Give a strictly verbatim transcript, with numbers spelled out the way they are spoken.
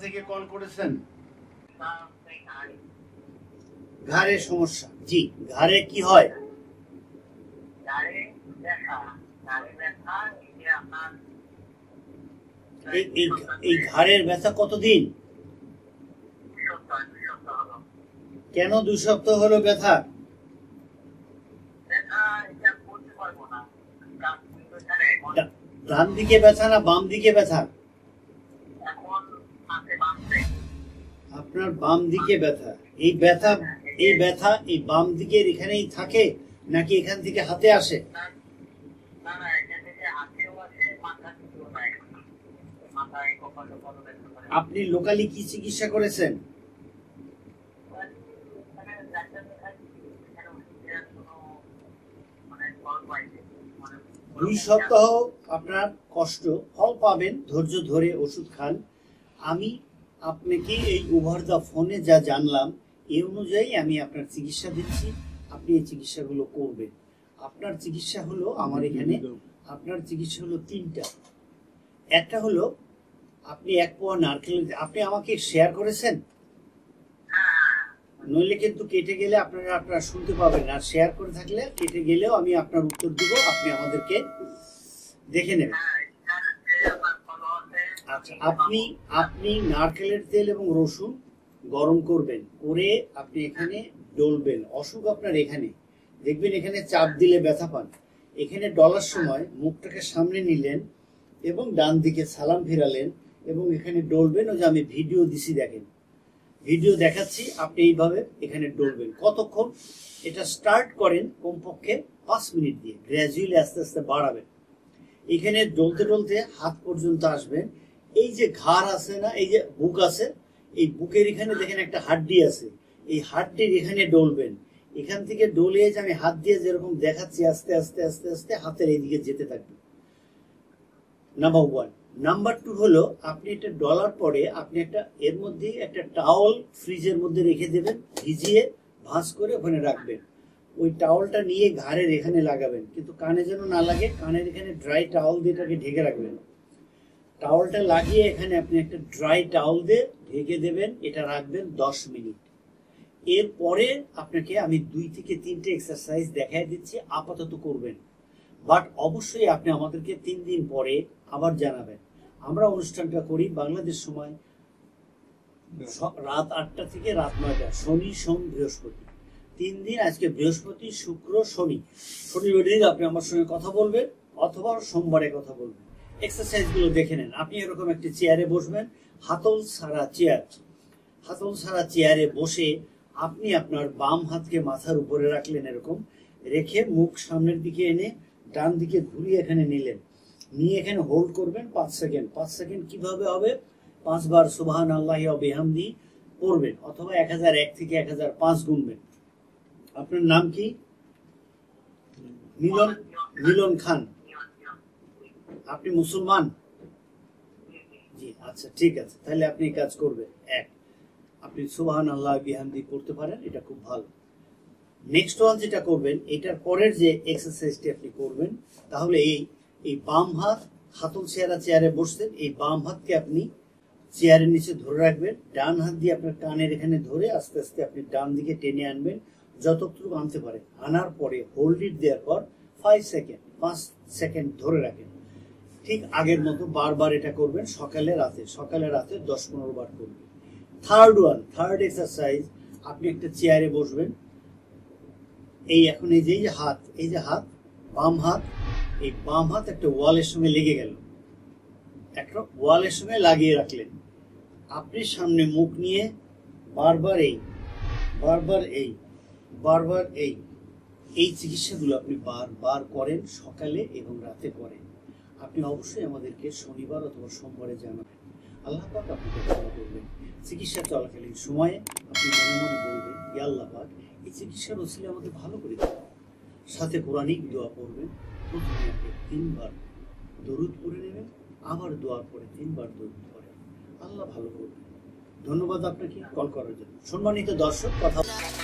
থেকে কল করেছেন? ঘাড়ে সমস্যা। জি, ঘাড়ে কি হয়? এই ঘাড়ের ব্যথা কতদিন? কেন দুই সপ্তাহ হলো ব্যথা? ডান দিকে ব্যথা না বাম দিকে ব্যথা? আপনার বাম দিকে ব্যথা। এই ব্যথা এই ব্যথা এই বাম দিকের এখানেই থাকে নাকি এখান থেকে হাতে আসে? আপনি লোকালি কি চিকিৎসা করেছেন? দুই সপ্তাহ আপনার কষ্ট, ফল পাবেন, ধৈর্য ধরে ওষুধ খান। আমি আপনাকে এই ওভার দা ফোনে যা জানলাম এই অনুযায়ী আমি আপনার চিকিৎসা দিচ্ছি। আপনি এই চিকিৎসাগুলো করবেন। আপনার চিকিৎসা হলো আমার এখানে আপনার চিকিৎসা হলো তিনটা। একটা হলো আপনি এক পোয়া নারকেল, আপনি আমাকে শেয়ার করেছেন, নইলে কিন্তু কেটে গেলে আপনারা আপনারা শুনতে পাবেন। আর শেয়ার করে থাকলে কেটে গেলেও আমি আপনার উত্তর দিব, আপনি আমাদেরকে দেখে নেবেন। আচ্ছা, আপনি আপনি নারকেলের তেল এবং রসুন গরম করবেন, করে আপনি এখানে ডলবেন। অসুখ আপনার এখানে, দেখবেন এখানে চাপ দিলে ব্যথা পান। এখানে ডলার সময় মুখটাকে সামনে নিলেন এবং ডান দিকে সালাম ফিরালেন এবং এখানে ডলবেন। ওই যে আমি ভিডিও দিছি, দেখেন ভিডিও দেখাচ্ছি, আপনি এইভাবে এখানে ডলবেন। কতক্ষণ? এটা স্টার্ট করেন কমপক্ষে পাঁচ মিনিট দিয়ে, গ্র্যাজুয়ালি আস্তে আস্তে বাড়াবেন। এখানে ডলতে ডলতে হাত পর্যন্ত আসবেন। এই যে ঘাড় আছে না, এই যে বুক আছে, এই বুকের এখানে দেখেন একটা হাড্ডি আছে, এই হাড্ডির এখানে ডলবেন। এখান থেকে ডলে যে আমি হাত দিয়ে যেরকম দেখাচ্ছি আস্তে আস্তে আস্তে আস্তে হাতের এইদিকে যেতে থাকবে। Number one. নাম্বার টু হলো আপনি এটা ডলার পরে আপনি একটা এর মধ্যে একটা টাওয়াল ফ্রিজের মধ্যে রেখে দেবেন, ভিজিয়ে ভাঁজ করে ওখানে রাখবেন। ওই টাওয়ালটা নিয়ে ঘাড়ের এখানে লাগাবেন, কিন্তু কানে যেন না লাগে। কানের এখানে ড্রাই টাওয়াল দিয়ে এটাকে ঢেকে রাখবেন। টাওয়ালটা লাগিয়ে এখানে আপনি একটা ড্রাই টাওয়াল দিয়ে ঢেকে দেবেন, এটা রাখবেন দশ মিনিট। এরপরে আপনাকে আমি দুই থেকে তিনটে এক্সারসাইজ দেখাই দিচ্ছি, আপাতত করবেন। বাট অবশ্যই আপনি আমাদেরকে তিন দিন পরে আবার জানাবেন। আমরা অনুষ্ঠানটা করি বাংলাদেশ সময় রাত আটটা থেকে রাত নয়টা, শনি সোম বৃহস্পতি, তিন দিন। আজকে বৃহস্পতি শুক্র শনি, শনিবার দিন আপনি আমার সঙ্গে কথা বলবেন অথবা সোমবারে কথা বলবেন। এক্সারসাইজ গুলো দেখে নেন। আপনি এরকম একটি চেয়ারে বসবেন, হাতল ছাড়া চেয়ার, হাতল ছাড়া চেয়ারে বসে আপনি আপনার বাম হাতকে মাথার উপরে রাখলেন, এরকম রেখে মুখ সামনের দিকে এনে ডান দিকে ঘুরিয়ে এখানে নিলেন, নিয়ে এখানে হোল্ড করবেন পাঁচ সেকেন্ড। পাঁচ সেকেন্ড কিভাবে হবে? পাঁচবার সুবহান আল্লাহি ওয়া বিহামদি পড়বেন অথবা এক হাজার এক থেকে এক হাজার পাঁচ গুনবেন। আপনার নাম কি? মিলন মিলন খান। আপনি মুসলমান? জি, আচ্ছা ঠিক আছে, তাহলে আপনি কাজ করবেন। এক, আপনি সুবহান আল্লাহ বিহামদি পড়তে পারেন, এটা খুব ভালো। নেক্সট ওয়ান যেটা করবেন, এটার পরের যে এক্সারসাইজটি আপনি করবেন, তাহলে এই এই বাম হাত, হাতল চেয়ারা চেয়ারে বসতেন, এই বাম হাতকে আপনি চেয়ারের নিচে ধরে রাখবেন, ডান হাত দিয়ে আপনার কানের এখানে ধরে আস্তে আস্তে আপনি ডান দিকে টেনে আনবেন, যতটুকু আনতে পারেন। আনার পরে হোল্ড ইট দেওয়ার পর ফাইভ সেকেন্ড পাঁচ সেকেন্ড ধরে রাখেন। ঠিক আগের মতো বারবার এটা করবেন, সকালে রাতে, সকালে রাতে দশ পনেরো বার করবেন। থার্ড ওয়ান, থার্ড এক্সারসাইজ, আপনি একটা চেয়ারে বসবেন। এই এখন এই যে হাত, এই যে হাত, বাম হাত, এই বাম হাত একটা ওয়ালের সঙ্গে লেগে গেল, একটা ওয়ালের সঙ্গে লাগিয়ে রাখলেন। আপনি সামনে মুখ নিয়ে বারবার এই বারবার এই বারবার এই এই চিকিৎসাগুলো আপনি বারবার করেন, সকালে এবং রাতে করেন। আপনি অবশ্যই আমাদেরকে শনিবার অথবা সোমবারে জানাবেন। আল্লাহ পাক আপনাকে ভালো করবেন। চিকিৎসা চলাকালীন সময়ে আপনি মনে মনে বলবেন, ইয়া আল্লাহ পাক এই চিকিৎসার ওসিলে আমাকে ভালো করে দিন। সাথে কোরআনিক দোয়া পড়বেন। প্রথমে আপনি তিনবার দরুদ পড়ে নেবেন, আবার দোয়ার পরে তিনবার দরুদ পড়েন। আল্লাহ ভালো করবেন। ধন্যবাদ আপনাকে কল করার জন্য। সম্মানিত দর্শক, কথা